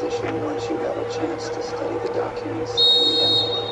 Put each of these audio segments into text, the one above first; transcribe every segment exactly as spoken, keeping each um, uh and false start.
position once you got a chance to study the documents and the envelope.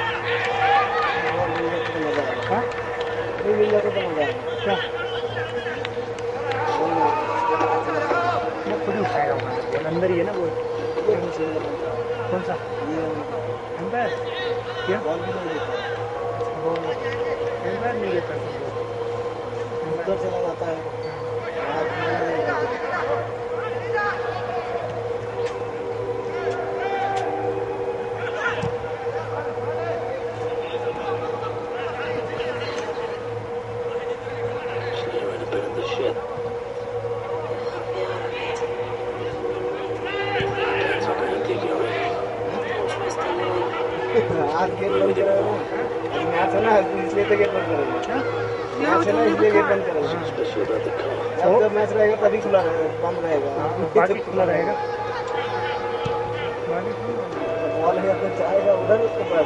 Huh? Bibili ako ng magana. Siya. अंदर ही है ना वो कौन सा empire क्या बॉल भी नहीं देता बॉल एम्पायर नहीं देता उधर चला जाता है आज गेट बंद करा है आज मैच है ना इसलिए तो गेट बंद करेंगे मैच है ना इसलिए गेट बंद करेंगे अब जब मैच रहेगा तभी खुला रहेगा बंद रहेगा बाकी खुला रहेगा बॉल है तो जाएगा उधर उसके पास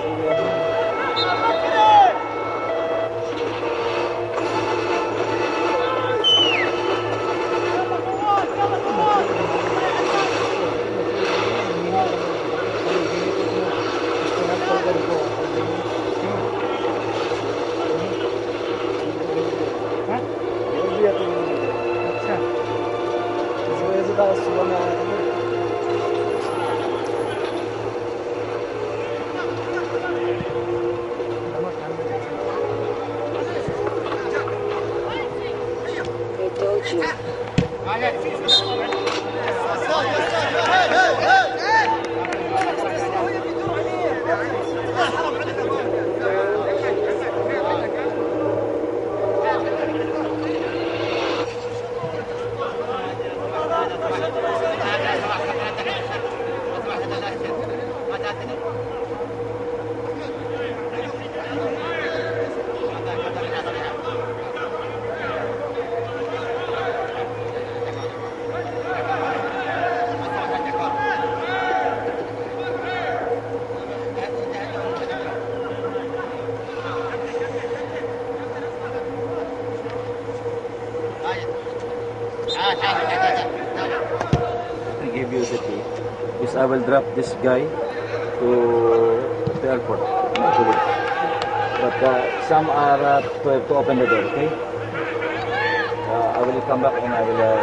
I will drop this guy to the airport, actually. But uh, some are uh, to, to open the door, okay? Uh, I will come back and I will. Uh,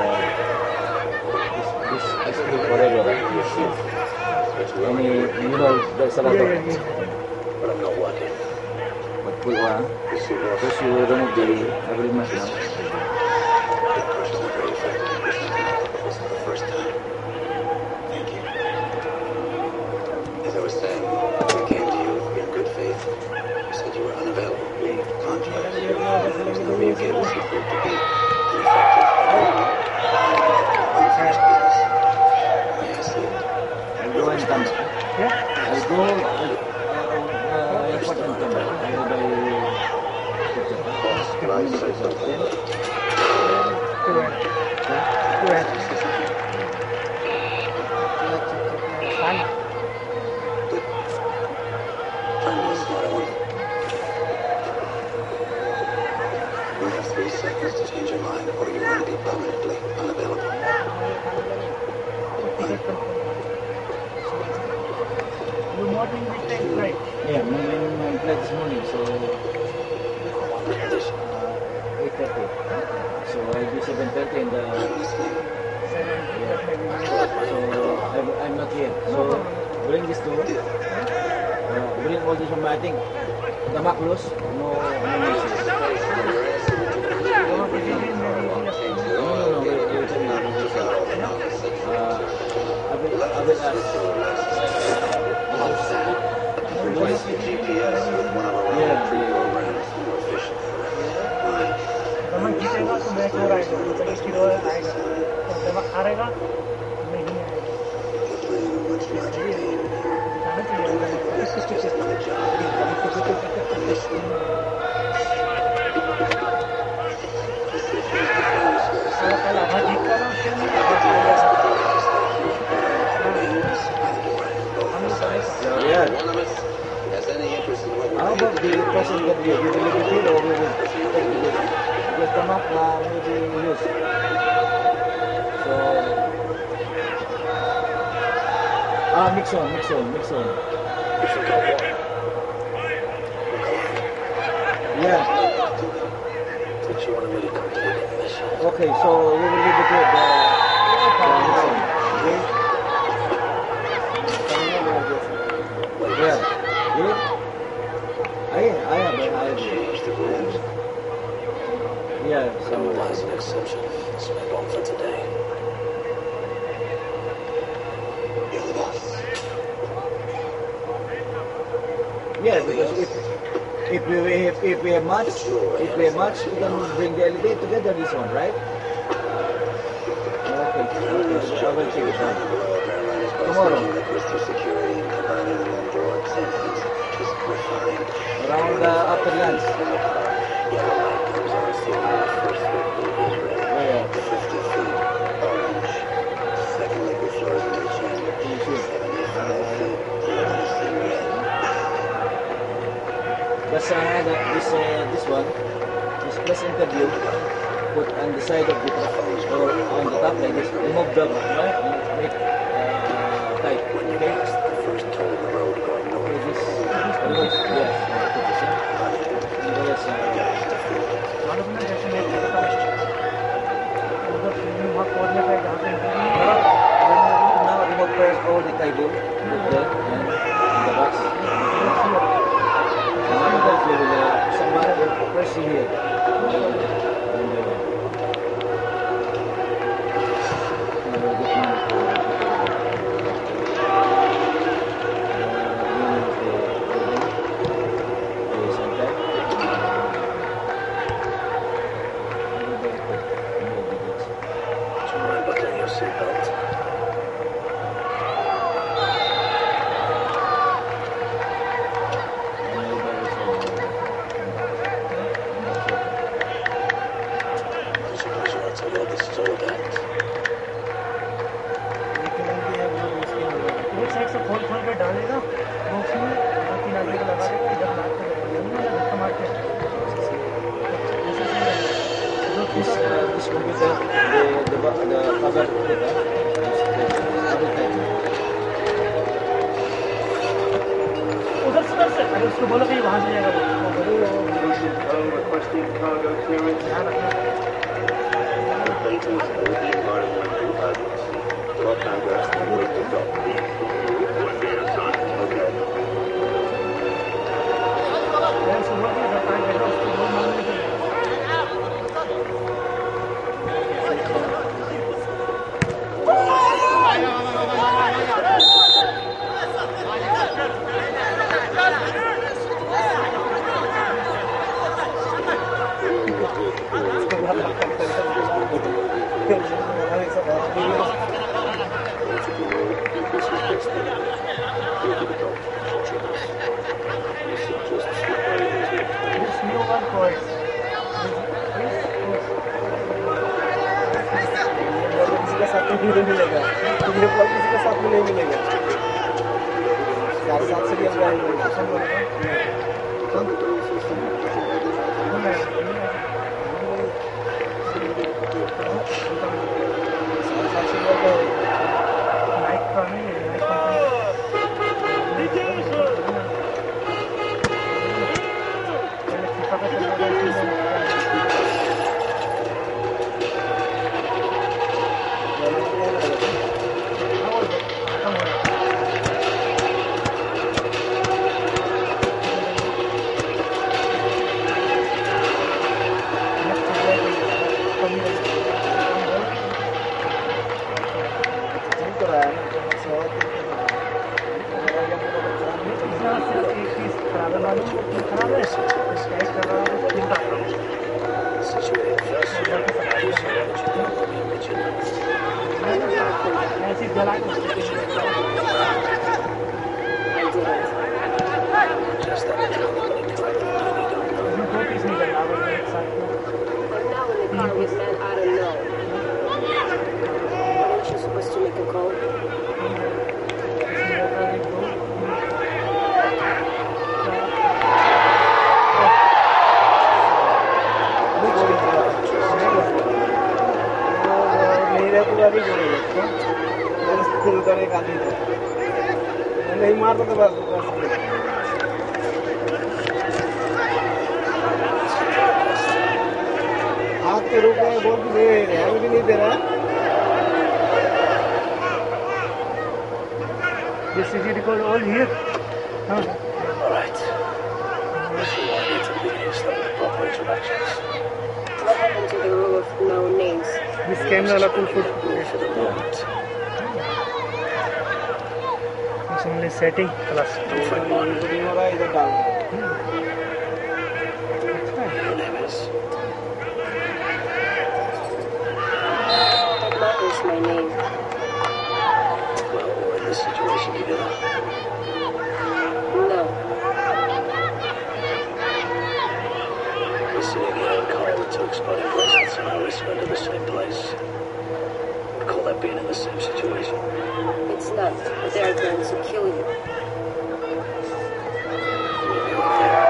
this this is forever, right? Any, you know, there's a lot of. But I'm not working. But we are. Because you remove the agreement now. You gave us the proof to be ineffective. Yes, I'll go and come back. Yeah? I'll go uh, uh, airport and come back. I'll buy boss, can I say something? Go ahead. Go ahead. Fine. Three seconds to change your mind, or you will be permanently unavailable. You morning this time, right? Yeah, my, my flight this morning, so uh, eight thirty. So I'll be seven thirty in the. Yeah. So I'm, I'm not here. So bring this to. Uh, bring all this from. I think damak loose. No, no message. Replace the G P S with one of our Yeah, programs more efficient. दमक जीतेगा तो match हो आएगा मतलब इसकी role आएगा और दमक हारेगा नहीं आएगा कल आधा जीतता ना उसके लिए yeah. One of us has any interest in what we're How about the person that we will leave it here or we will take it? Because the map uh, may be used. So, ah, mix on, mix on, mix on. Yeah. But you wanted me to complete a mission. Okay, so we will leave it here. The, the mix on. Okay. Yeah, somewhere. That was an exception. It's my one for today. You're the boss. Yeah, because if if we if, if we have much if we have much we can bring the L E D together this one, right? Okay, okay. I will take it down. Tomorrow. Security and combining them on board. Same things. Just refined. Around uh, after lunch. Yellow light comes on, signal the first liquid is ready. Yeah. fifty feet, orange. Second liquid flows into the chamber. seventy-five feet, luminescent red. That's uh, the, this uh, this one. This press interview. Put on the side of the top or on the top like this. Remove the right? Make uh, tight. Okay. The first toll in the road going north. Okay, this almost yes. Yes. Now remove first all the cable there and the box. And after that we will uh, somebody will press here. This, uh, this computer, the, the, the cover computer, उधर से उधर से अरे उसको बोलो कि वहाँ से जाएगा वो Requesting cargo clearance. ध्यान रखना Items will be environmental hazards. Drop handbags and wait to drop. Okay. यार सुबह की सरकार बैठा उसको बोल मांगने के लिए This new one course. किसी का साथ में भी नहीं मिलेगा तुमने कॉल किसी का साथ में नहीं मिलेगा चार सात से भी हम रहेंगे नाइट का नहीं है नाइट का पहले FIFA का चल रहा है ऐसी जला के दो पीस नहीं करना वो एक साथ I'm now in the car with men I don't know. Aren't you supposed to make a call? नहीं मारता तो बस बस हाथ के रूप में बोल भी हैंग भी नहीं दे रहा This is record all here. Huh? All right. So I need to be some proper introductions. What happened to the rule of no names? This camera la full foot. For the moment. It's only setting plus. Video हो रहा है इधर डाल Your name is? That is my name. Well, we're in this situation together. No. We're sitting here in cold with two exploding bracelets on our wrists under the same place. I'd call that being in the same situation. It's not, but they are going to kill you. We'll be over there.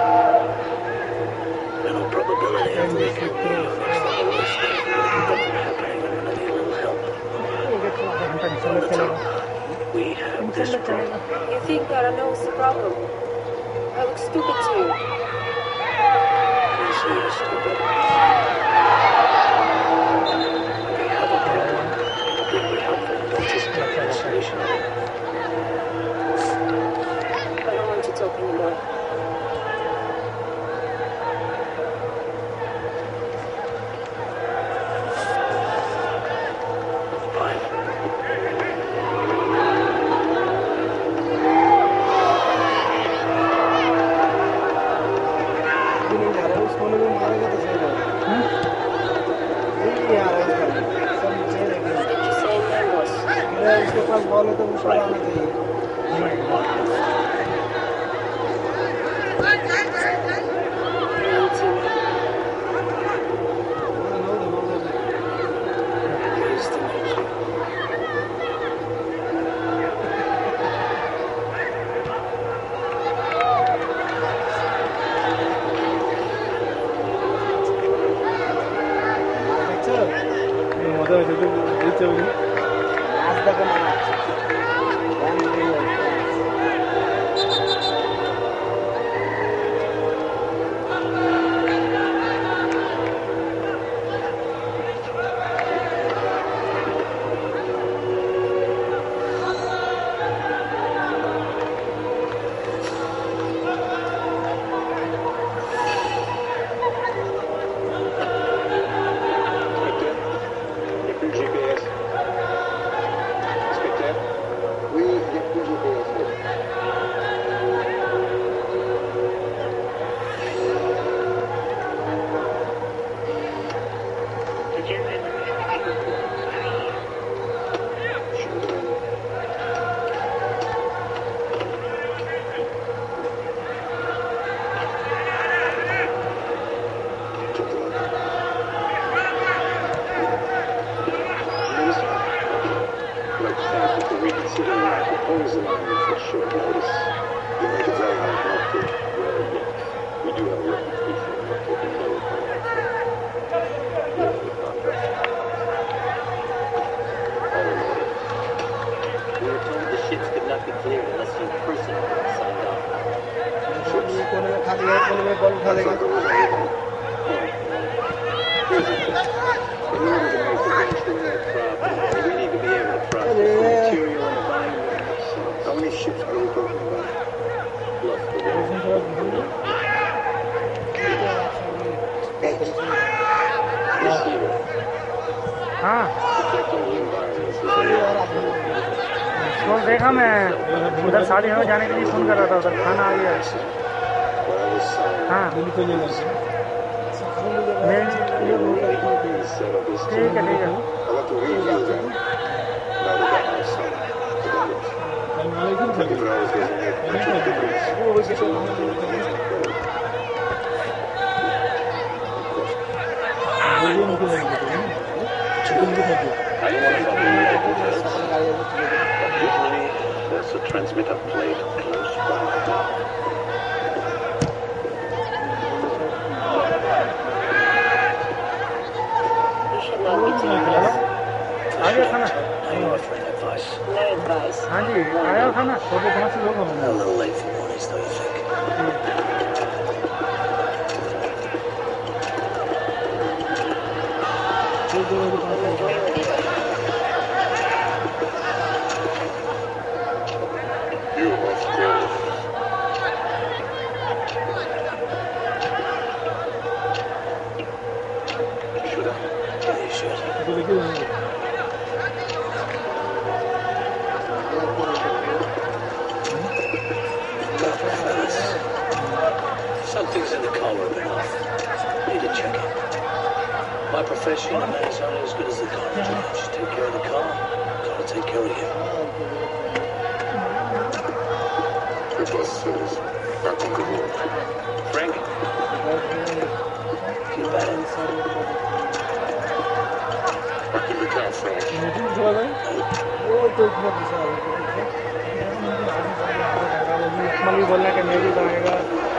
In all probability, after they kill me, you're next on the list. Nothing happening, I'm gonna need a little help. On the top, we have this problem. You think that I know what's the problem? I look stupid to you. Yes, you're stupid. We have a problem. It would be helpful to anticipate the solution of it. I don't want to talk anymore. Fine. नहीं जा रहा है उसको में मारेगा तो सही रहेगा नहीं आ रहा है उसका सब नीचे रहेगा Did you say name was? मेरा उसके पास बॉल है तो उसको आना चाहिए nineteen. Pleased to meet you. मजा आते तो बीच होगी आज तक ना कोने में खा देगा कोने में बॉल उठा देगा How many ships are we talking about? हाँ तो देखा मैं उधर शादी में जाने के लिए फ़ोन कर रहा था उधर खाना आ गया हाँ मैं ठीक है ठीक है There's a transmitter plate close by. You should not be taking this. आ गया खाना Now you're offering advice. No advice. हाँ जी आया खाना छोटे कहाँ से लोग A little late for mornings, don't you think? I'm agreeing with you. You must go. Should I? Yeah, you should. Something's in the car rubbing off. Need to check it. My profession is only as good as the car. Just take care of the car. Car will take care of you. Frank? Feel better? Back in the car, Frank. Mummy बोलना कि मैं भी बनाएगा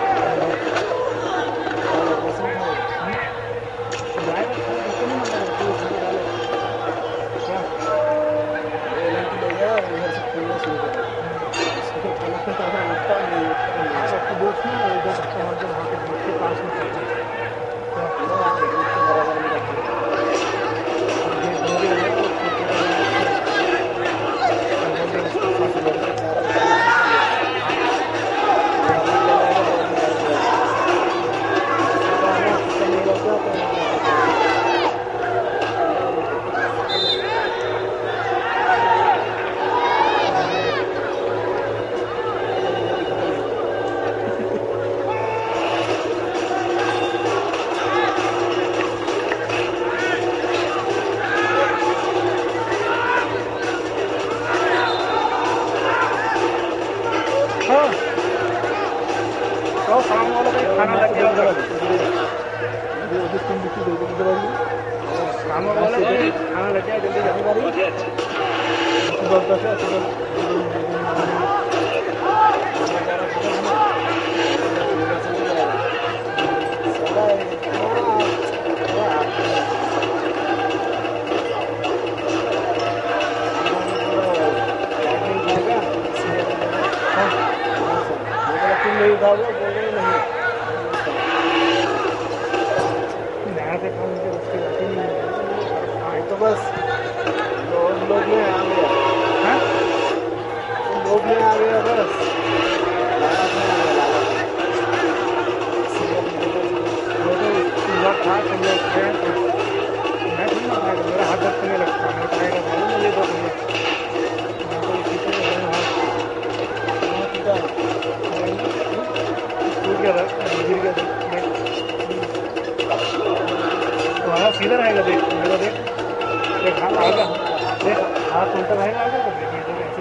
सीधा रहेगा देख मेरा देख देख हाथ आएगा देख हाथ उल्टा रहेगा आगे तो देखिए तो ऐसे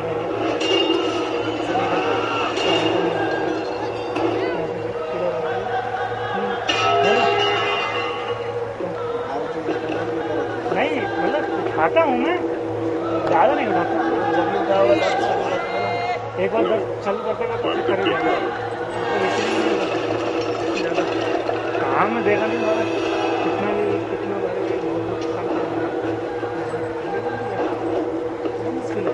नहीं मतलब उठाता हूँ मैं ज़्यादा नहीं उठाता एक बार दस चालू करते का कोशिश कर जाएगा काम में देखा नहीं वाला कितना भी कितना बारे बहुत काम मुश्किल है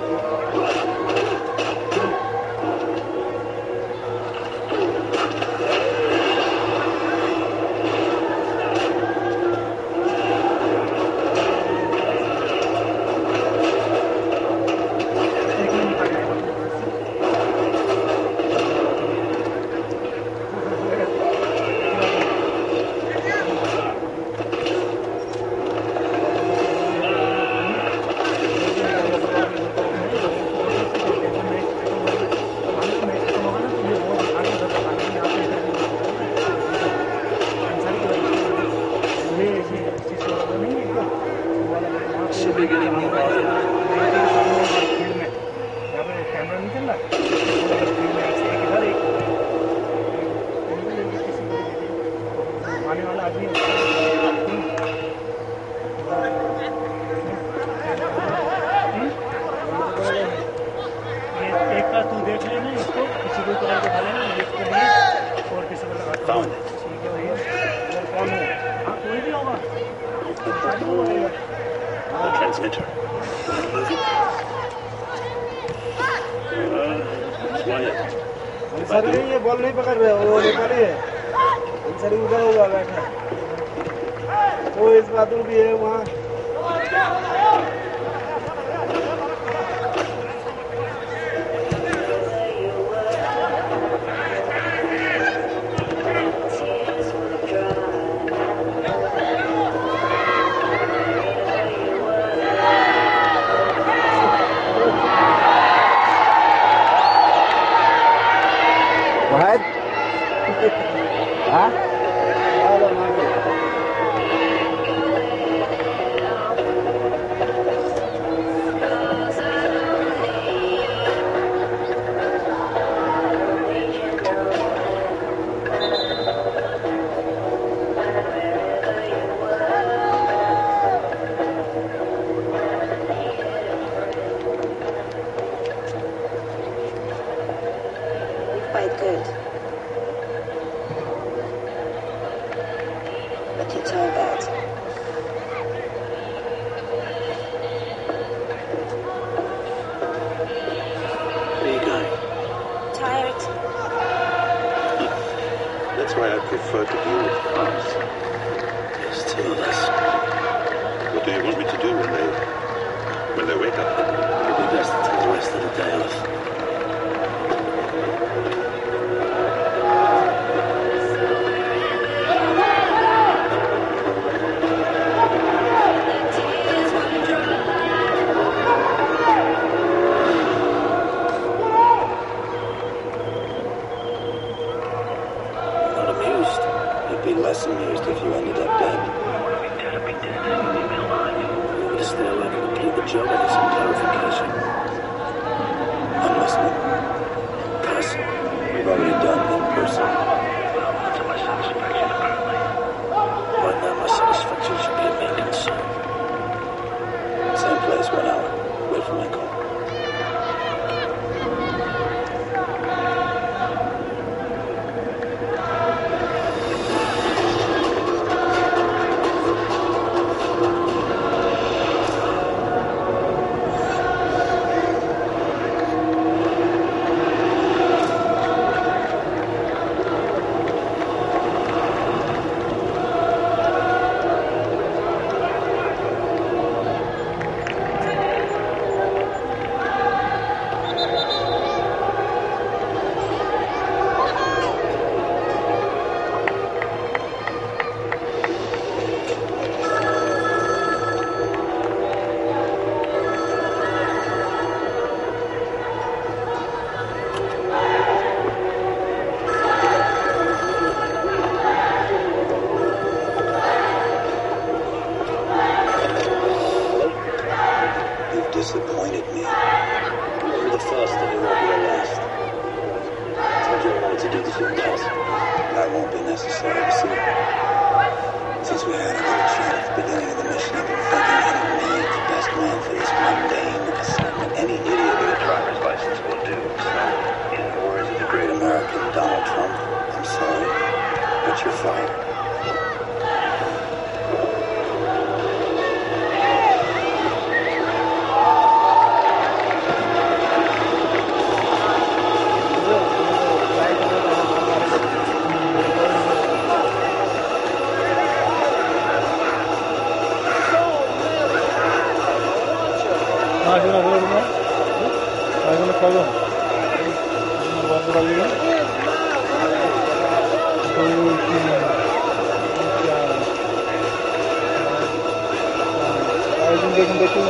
Transmitter. सर ये बॉल नहीं पकड़ रहे वो नेपाली है सर उधर होगा बैठा वो इस बाथरूम भी है वहाँ prefer to deal with cars. There's two of us. What do you want me to do when they... when they wake up? It'll be best to take the rest of the day off. Less amused if you ended up dead. Be dead or be dead. Leave me alive. You stay alive and complete the job. I need some clarification. I'm listening. Pass. We've already done in person. Well, not to my satisfaction, apparently. Right now, my satisfaction should be a main concern. Same place, one hour. Wait for my call. Disappointed me. You were the first and you won't be the last. I told you I wanted to do this in person. That won't be necessary to see. Since we had a little chat at the beginning of the mission, I've been thinking how to make the best man for this mundane assignment. Any idiot with a driver's license will do. So, in the words of the great American Donald Trump, I'm sorry, but you're fired. najran road में najran खोलो बहुत बड़ा भी है दो तीन चार najran देखने देखिए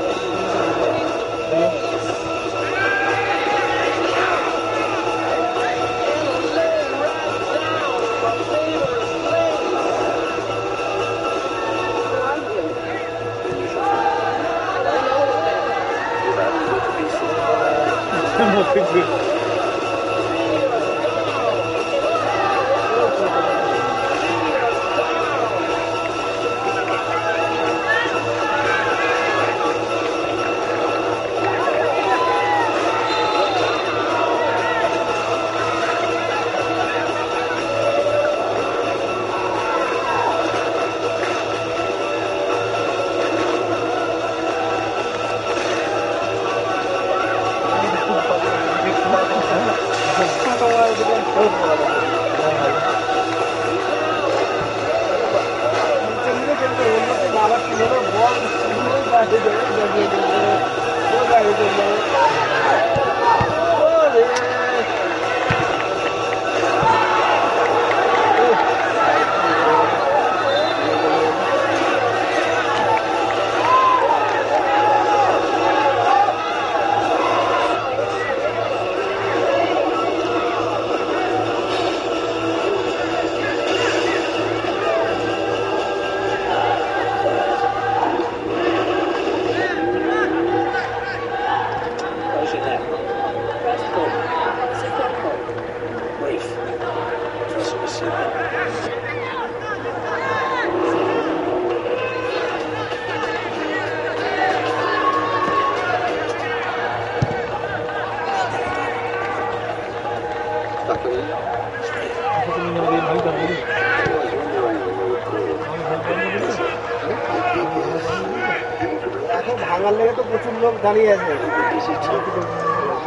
ভাঙার লেগে তো প্রচুর লোক দাঁড়িয়ে আছে।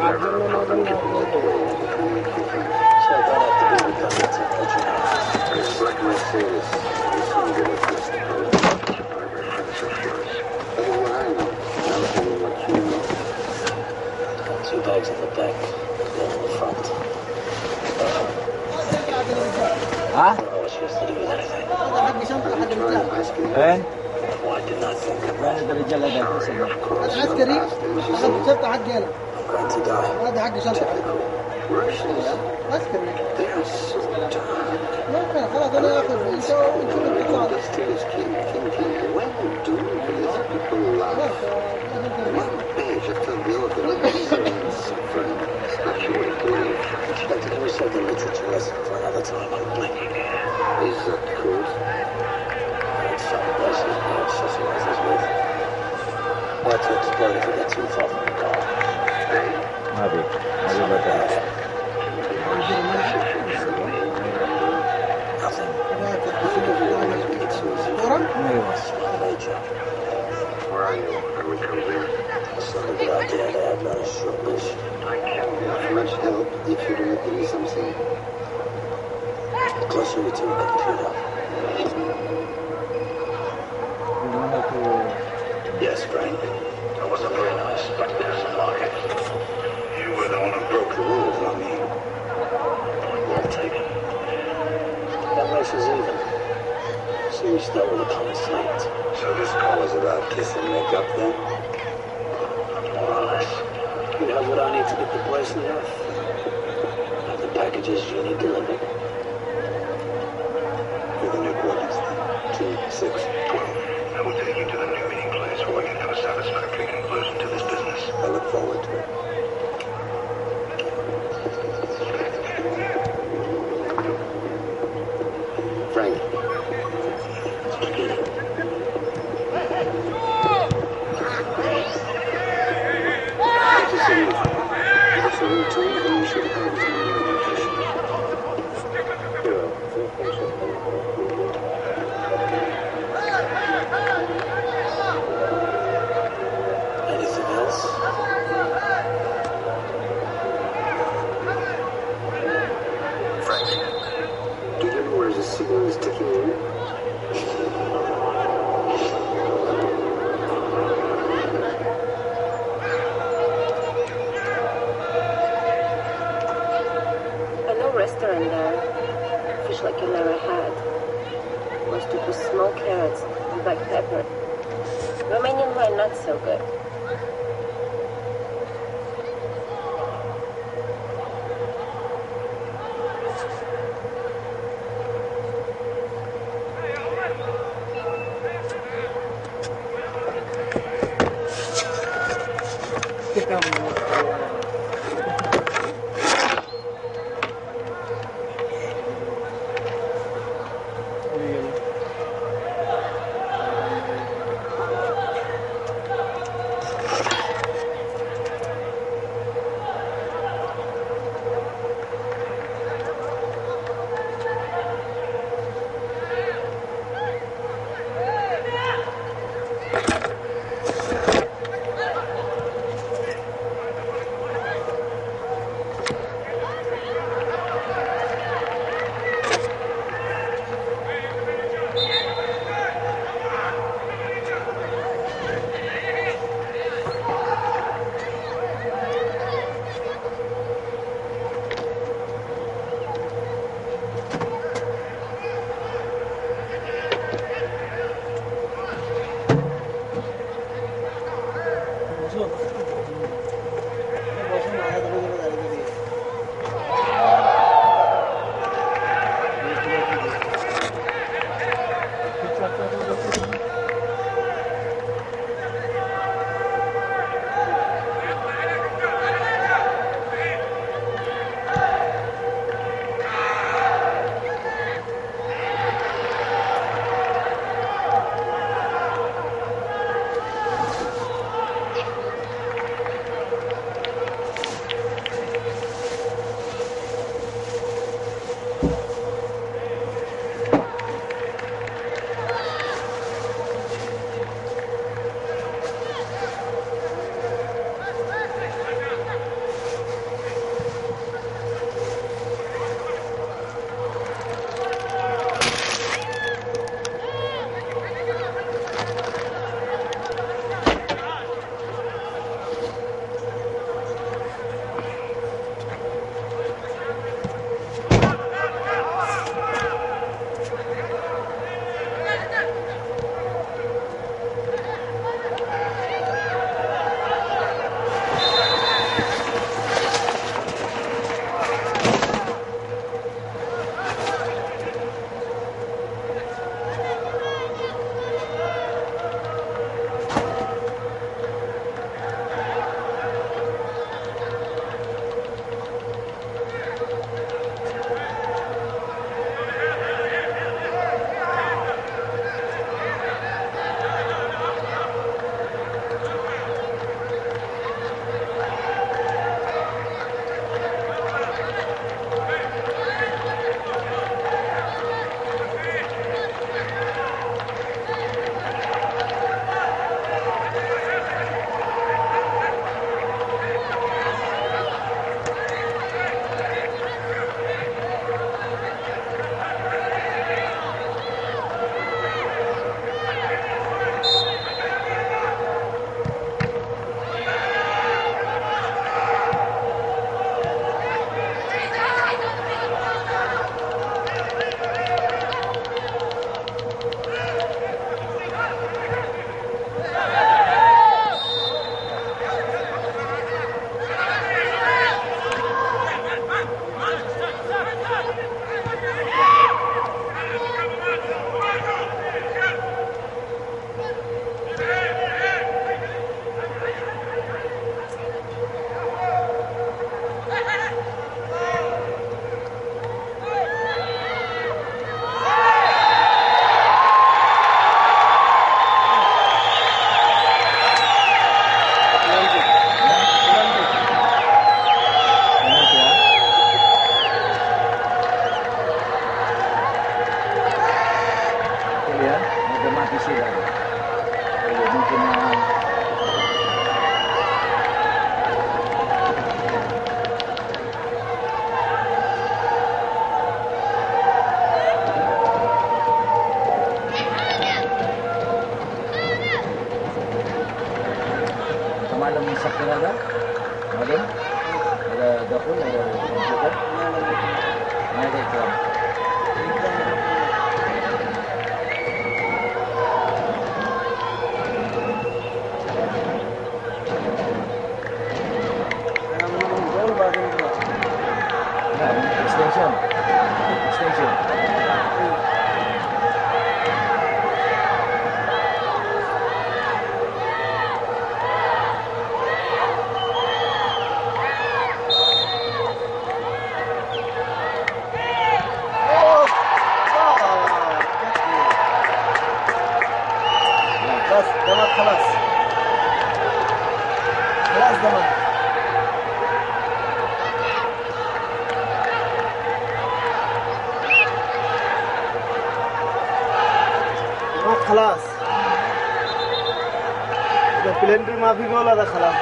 So I don't have to be redundant. Mercedes is some good at this. Primary furniture floors. That is what I know. I'm telling what you know. Got two bags in the back, one in the front. Huh? I was supposed to do with anything. Eh? Why did not think of Sorry, of course. I'm going to die. typical Russians. They are so tough. Justice King, King, King. When do these people laugh? One page after the other, and suffering. But you would believe. I'd like to give yourself the literature lesson for another time. I'm blinking. Is that good? It's some places we have socializes with. Why to explode if we get too far from the car? Maybe. Maybe better. Nothing. Small major. Where are you? Are we cruising? Somebody out there that I've got a short list. Not much help if you don't give me something. The closer we to a computer. Yes, Frank. That wasn't very nice, but there's a market. You were the one who broke the rules, not me. Well taken. That makes us even. So we start with a clean slate. So this call is about kiss and make up then? More or less. You have what I need to get the bracelet off. Have the packages you need delivered. With the new coordinates then? Two, six, twelve. I will take you to the new meeting place where we can have a satisfactory conclusion to this business. I look forward to it. Frank. Good to see you. It's a routine and you should have it in your nutrition. Anything else? Frank, do you know where the signal is taking you? A new restaurant there. Fish like you never had. Most people smoked carrots and black pepper. Romanian wine not so good. malam sakit ada? Malam? Ada dapur, ada komputer? Mana ada ikram? Nah, extension. Extension. بس دمك خلاص خلاص دمك دمك خلاص إذا بلندر ما في جول هذا خلاص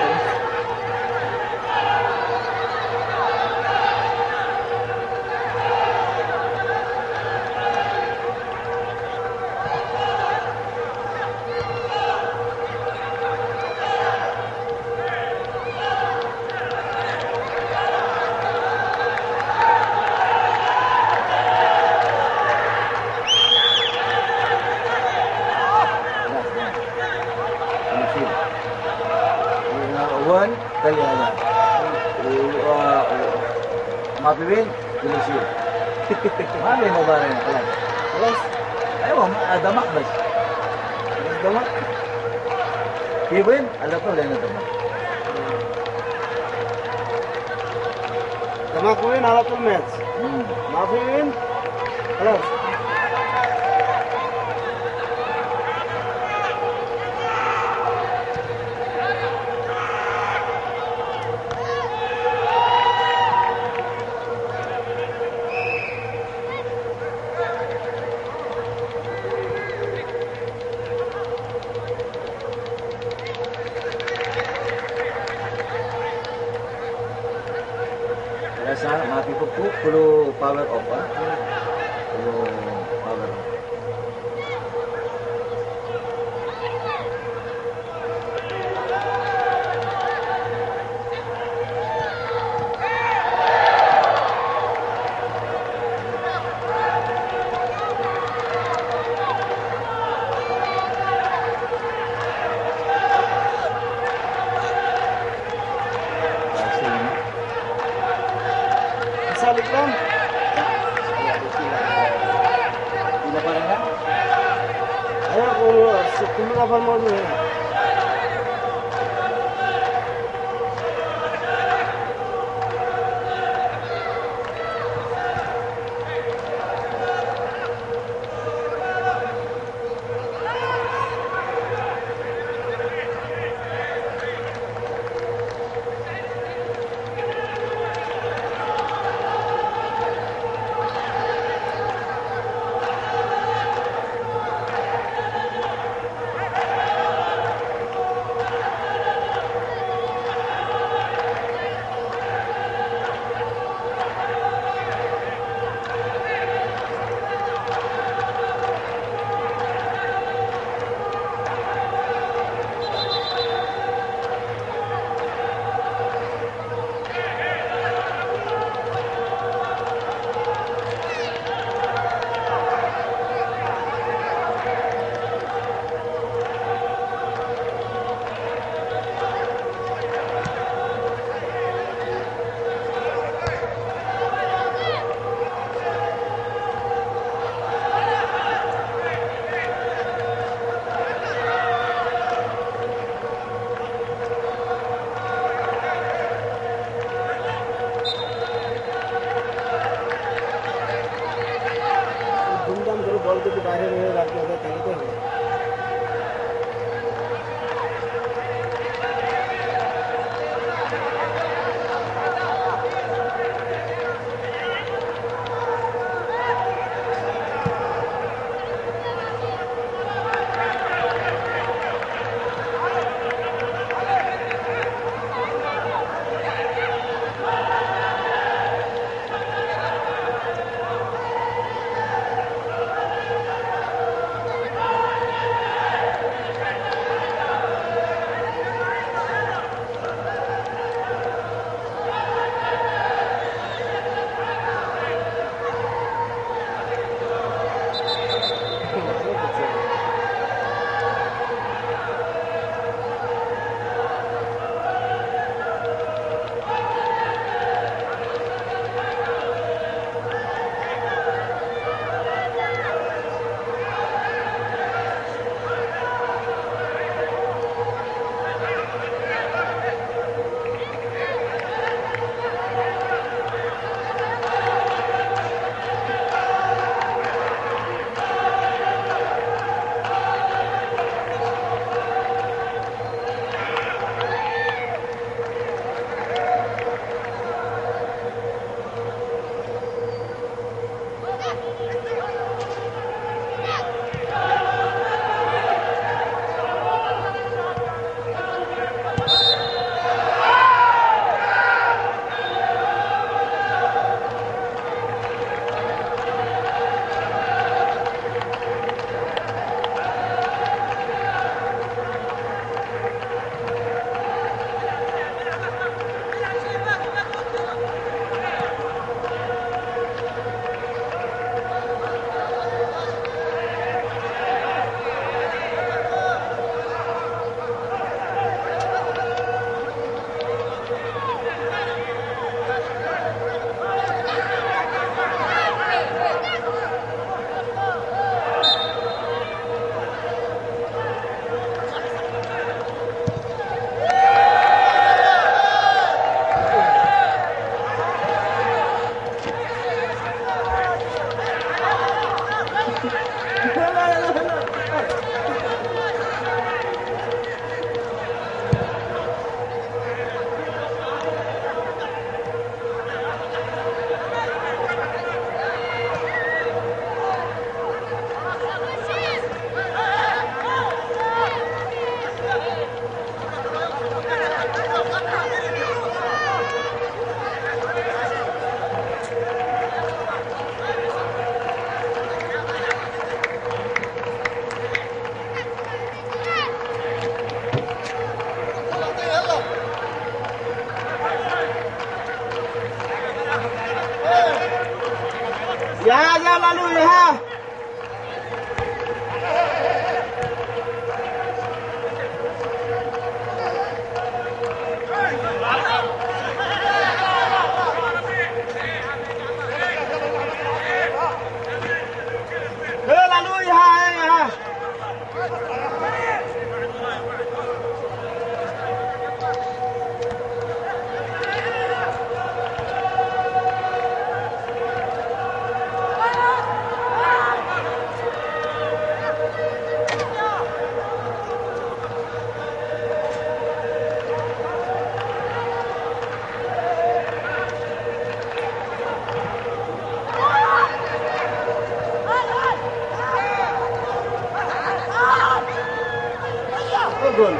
Wan kali ada. Ma pibin, Indonesia. Mana mau barang kalah? خلاص Ayo, ada mak bas. دمك Pibin, ada tu lain ada mak. دمك وين على طول ماتش Hmm. ما في وين خلاص Rasa mati pupuk perlu power off ah. Perlu power off. Rasa ini. مساء الإكرام lalu ya. Lalu ya ya. Gol.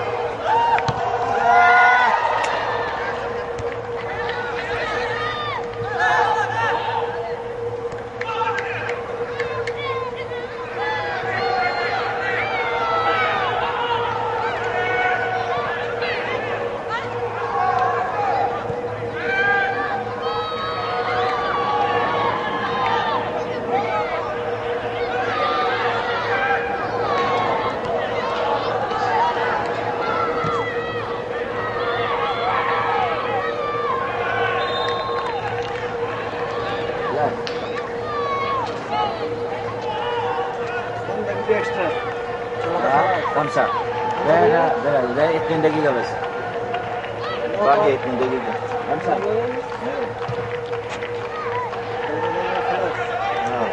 Extra कौन सा? रहेगा रहेगा इतनी दगेगा बस बाकी इतनी दगेगा कौन सा? हाँ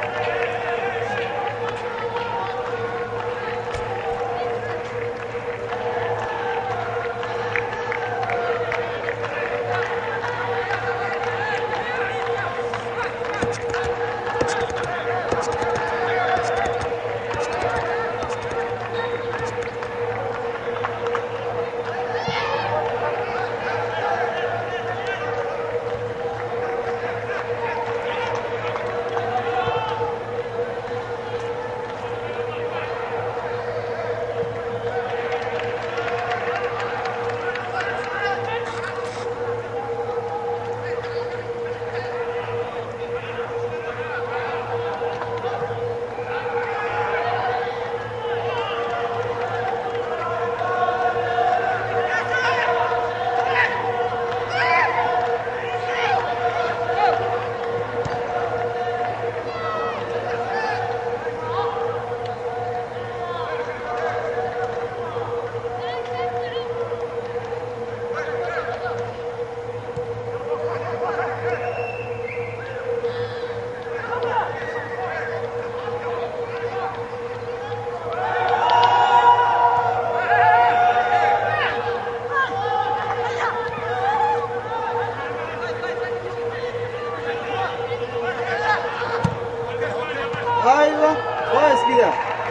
ايوه كويس كده.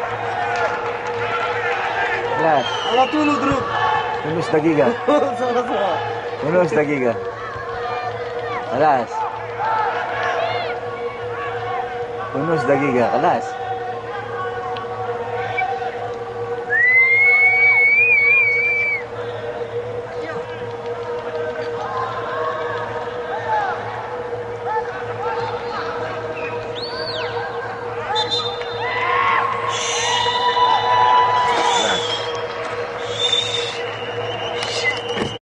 خلاص على طول اضرب. نص دقيقة نص دقيقة خلاص ونص دقيقة خلاص.